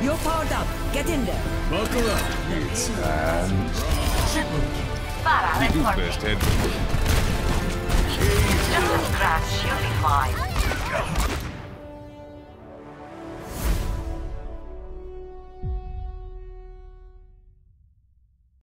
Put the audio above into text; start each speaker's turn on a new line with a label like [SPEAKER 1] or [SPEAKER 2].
[SPEAKER 1] You're powered up. Get in there.
[SPEAKER 2] Buckle up.
[SPEAKER 3] It's time.
[SPEAKER 4] Para,
[SPEAKER 3] You
[SPEAKER 4] let's
[SPEAKER 3] best head.
[SPEAKER 4] Just a scratch, you'll be fine.